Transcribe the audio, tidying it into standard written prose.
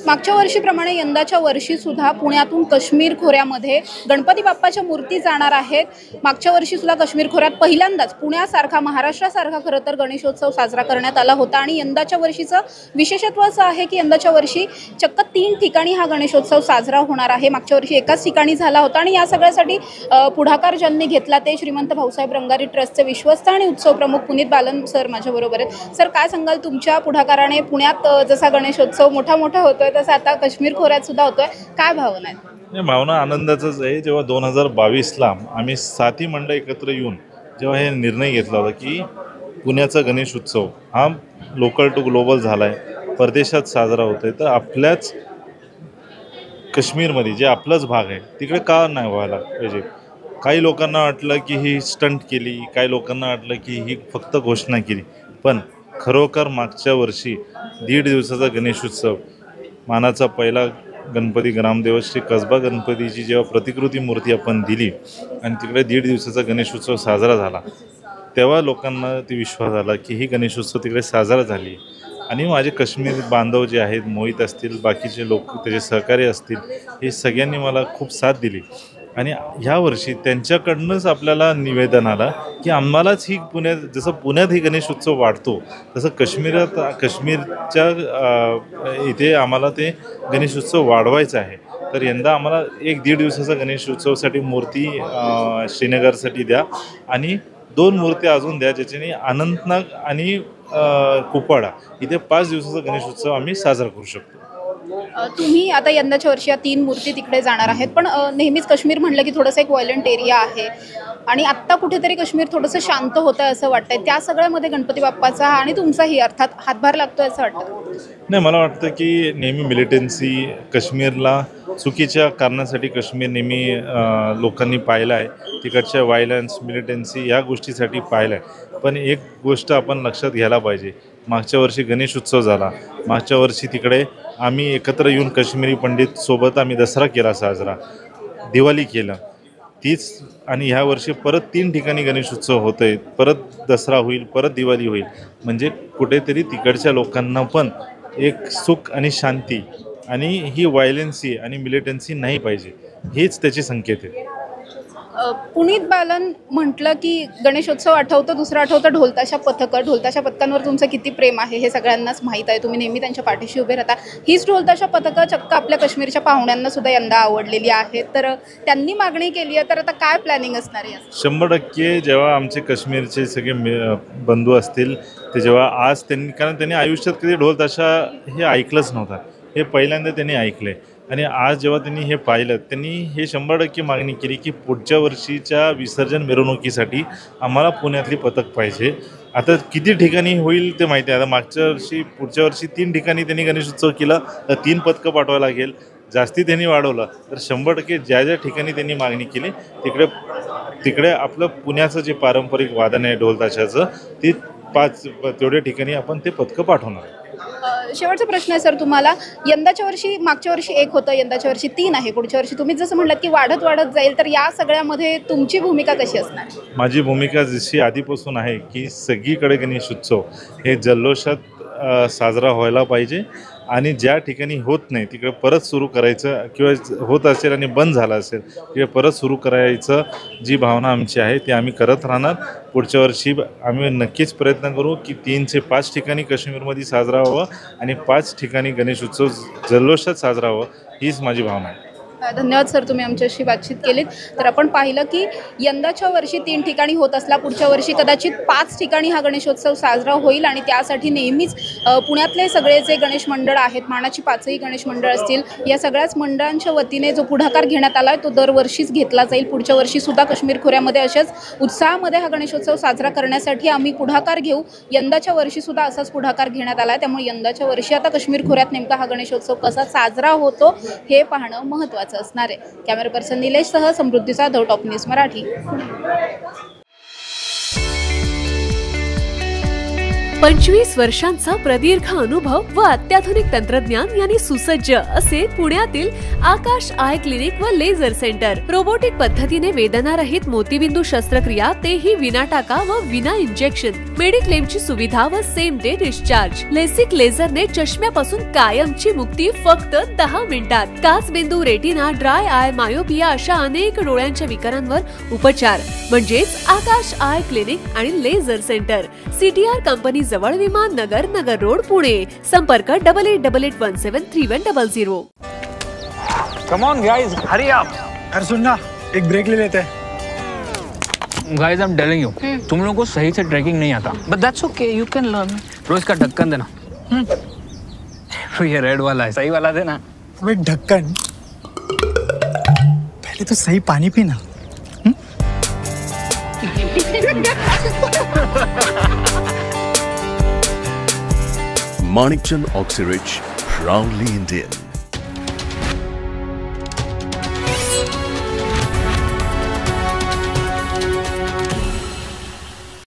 मागच्या वर्षीप्रमाणे यंदाच्या वर्षी सुद्धा पुण्यातून काश्मीर खोऱ्यामध्ये गणपती बाप्पाच्या मूर्ती जाणार आहेत। मागच्या वर्षी सुद्धा काश्मीर खोऱ्यात पहिल्यांदाच पुण्यासारखा महाराष्ट्रासारखा खरं तर गणेशोत्सव साजरा करण्यात आला होता आणि यंदाच्या वर्षीचं विशेषत्व असं आहे की यंदाच्या वर्षी चक्क 3 ठिकाणी हा गणेशोत्सव साजरा होणार आहे। मागच्या वर्षी एकाच ठिकाणी झाला होता आणि या सगळ्यासाठी पुढाकार ज्यांनी घेतला ते श्रीमंत भाऊसाहेब रंगारी ट्रस्टचे विश्वस्त आणि उत्सव प्रमुख पुनीत बालन सर माझ्याबरोबर आहेत। सर, काय सांगाल तुमच्या पुढाकाराने पुण्यात जसा गणेशोत्सव मोठा होतोय तसं आता काश्मीर खोऱ्यात सुद्धा होतोय, काय भावना आहेत? भावना आनंदाचंच आहे। जेव्हा 2022ला आम्ही 7ही मंडळ एकत्र येऊन जेव्हा हे निर्णय घेतला होता की पुण्याचा गणेश उत्सव हा लोकल टू ग्लोबल झाला आहे, परदेशात साजरा होतोय, तर आपल्याच काश्मीरमध्ये जे आपलाच भाग आहे तिकडे का नाही व्हायला पाहिजे। काही लोकांना वाटलं की ही स्टंट केली, काही लोकांना वाटलं की ही फक्त घोषणा केली, पण खरोखर मागच्या वर्षी 1.5 दिवसाचा गणेशोत्सव, मानाचा पहिला गणपती ग्रामदेव श्री कसबा गणपतीची जेव्हा प्रतिकृती मूर्ती आपण दिली आणि तिकडे 1.5 दिवसाचा गणेशोत्सव साजरा झाला, तेव्हा लोकांना ती विश्वास आला की ही गणेशोत्सव तिकडे साजरा झाली। आणि माझे काश्मीर बांधव जे आहेत, मोहित असतील, बाकीचे लोक त्याचे सहकारी असतील, हे सगळ्यांनी मला खूप साथ दिली आणि ह्या वर्षी त्यांच्याकडूनच आपल्याला निवेदन आलं की आम्हालाच ही जसं पुण्यात ही गणेशोत्सव वाढतो तसं काश्मीरच्या इथे आम्हाला ते गणेशोत्सव वाढवायचं आहे। तर यंदा आम्हाला 1-1.5 दिवसाचा गणेशोत्सवासाठी मूर्ती श्रीनगरसाठी द्या आणि 2 मूर्त्या अजून द्या, ज्याच्याने अनंतनाग आणि कुपवाडा इथे 5 दिवसाचा गणेशोत्सव आम्ही साजरा करू शकतो। तुम्ही आता यंदाच्या वर्षी या 3 मूर्ती तिकडे जाणार आहेत, पण नेहमीच काश्मीर म्हणलं की थोडंसं एक व्हायलंट एरिया आहे आणि आत्ता कुठेतरी काश्मीर थोडंसं शांत होतं असं वाटतंय। त्या सगळ्यामध्ये गणपती बाप्पाचा आणि तुमचाही अर्थात हातभार लागतोय असं वाटतं? नाही, मला वाटतं की नेहमी मिलिटन्सी काश्मीरला चुकीच्या कारणासाठी काश्मीर नेहमी लोकांनी पाहिलं आहे, तिकडच्या व्हायलन्स, मिलिटन्सी या गोष्टीसाठी पाहिलं आहे। पण एक गोष्ट आपण लक्षात घ्यायला पाहिजे, मागच्या वर्षी गणेश उत्सव झाला, मागच्या वर्षी तिकडे आम्ही एकत्र येऊन काश्मीरी पंडित सोबत आम्ही दसरा केला साजरा, दिवाळी केलं तीच, आणि ह्या वर्षी परत 3 ठिकाणी गणेश उत्सव होत आहे, परत दसरा होईल, परत दिवाळी होईल, म्हणजे कुठेतरी तिकडच्या लोकांना पण एक सुख आणि शांती आणि ही व्हायलन्सी आणि मिलिटन्सी नाही पाहिजे, हेच त्याचे संकेत आहेत। पुनीत बालन म्हटलं की गणेशोत्सव आठवतं, दुसरं आठवतं ढोलताशा पथकं। ढोलताशा पथकांवर तुमचं किती प्रेम आहे हे सगळ्यांनाच माहीत आहे, तुम्ही नेहमी त्यांच्या पाठीशी उभे राहता। हीच ढोलताशा पथकं चक्क आपल्या काश्मीरच्या पाहुण्यांना सुद्धा यंदा आवडलेली आहेत, तर त्यांनी मागणी केली आहे, तर आता काय प्लॅनिंग असणार आहे? 100% जेव्हा आमचे काश्मीरचे सगळे बंधू असतील ते जेव्हा आज कारण त्यांनी आयुष्यात कधी ढोलताशा हे ऐकलंच नव्हतं, हे पहिल्यांदा त्यांनी ऐकले आणि आज जेव्हा त्यांनी हे पाहिलं, त्यांनी हे 100% मागणी केली की पुढच्या वर्षीच्या विसर्जन मिरवणुकीसाठी आम्हाला पुण्यातली पथक पाहिजे। आता किती ठिकाणी होईल ते माहिती आहे, आता पुढच्या वर्षी 3 ठिकाणी त्यांनी गणेशोत्सव केला तर 3 पथकं पाठवायला लागेल, जास्ती त्यांनी वाढवलं तर 100% ज्या ठिकाणी त्यांनी मागणी केली तिकडे आपलं पुण्याचं जे पारंपरिक वादन आहे ढोलताशाचं, ते 5 तेवढ्या ठिकाणी आपण ते पथकं पाठवणार। शेवटचा प्रश्न आहे सर तुम्हाला, यंदाच्या वर्षी मागच्या वर्षी 1 होतं, यंदाच्या वर्षी 3 आहे, पुढच्या वर्षी तुम्ही जसं म्हटलात की वाढत जाईल, तर या सगळ्यामध्ये तुमची भूमिका कशी असणार? माझी भूमिका जशी आधीपासून आहे की सगळीकडे गणेशोत्सव हे जल्लोषात साजरा व्हायला पाहिजे आणि ज्या ठिकाणी होत नाही तिकडे परत सुरू करायचं, किंवा होत असेल आणि बंद झालं असेल तिकडे परत सुरू करायचं, जी भावना आमची आहे ती आम्ही करत राहणार। पुढच्या वर्षी आम्ही नक्कीच प्रयत्न करू की 3 ते 5 ठिकाणी काश्मीरमध्ये साजरा व्हावा आणि 5 ठिकाणी गणेशोत्सव जल्लोषात साजरा व्हावा, हीच माझी भावना आहे। धन्यवाद सर, तुम्ही आमच्याशी बातचीत केलीत। तर आपण पाहिलं की यंदाच्या वर्षी 3 ठिकाणी होत असला, पुढच्या वर्षी कदाचित 5 ठिकाणी हा गणेशोत्सव साजरा होईल आणि त्यासाठी नेहमीच पुण्यातले सगळे जे गणेश मंडळ आहेत, मानाची 5ही गणेश मंडळ असतील, या सगळ्याच मंडळांच्या वतीने जो पुढाकार घेण्यात आला आहे तो दरवर्षीच घेतला जाईल। पुढच्या वर्षीसुद्धा काश्मीर खोऱ्यामध्ये अशाच उत्साहामध्ये हा गणेशोत्सव साजरा करण्यासाठी आम्ही पुढाकार घेऊ। यंदाच्या वर्षीसुद्धा असाच पुढाकार घेण्यात आला आहे, त्यामुळे यंदाच्या वर्षी आता काश्मीर खोऱ्यात नेमका हा गणेशोत्सव कसा साजरा होतो हे पाहणं महत्त्वाचं असणार आहे। कॅमेरा पर्सन निलेशसह समृद्धी जाधव, टॉप न्यूज मराठी। 25 वर्षांचा प्रदीर्घ अनुभव व अत्याधुनिक तंत्रज्ञान यांनी सुसज्ज असे पुण्यातील आकाश आय क्लिनिक व लेझर सेंटर. रोबोटिक पद्धतीने वेदनारहित मोतीबिंदू शस्त्रक्रिया, तेही विना टाका व विना इंजेक्शन. मेडिक्लेमची सुविधा व सेम डे डिस्चार्ज. लेसिक लेझरने चष्म्यापासून कायमची मुक्ती फक्त 10 मिनिटात. काचबिंदू, रेटिना, ड्राय आय, मायोपिया अशा अनेक डोळ्यांच्या विकारांवर उपचार म्हणजेच आकाश आय क्लिनिक आणि लेझर सेंटर. CTR कंपनी जवळ, विमान नगर, नगर रोड, पुणे. संपर्क 8888173100. Come on guys, hurry up. अरे सुन ना, एक ब्रेक ले लेते हैं. Guys, I'm telling you, तुम लोगों को सही से ट्रैकिंग नहीं आता. But that's okay, you can learn. रोज का ढक्कन देना. ये रेड वाला है, सही वाला देना. अबे ढक्कन, पहले तो सही पानी पीना. Manikchand Oxyrich, proudly Indian.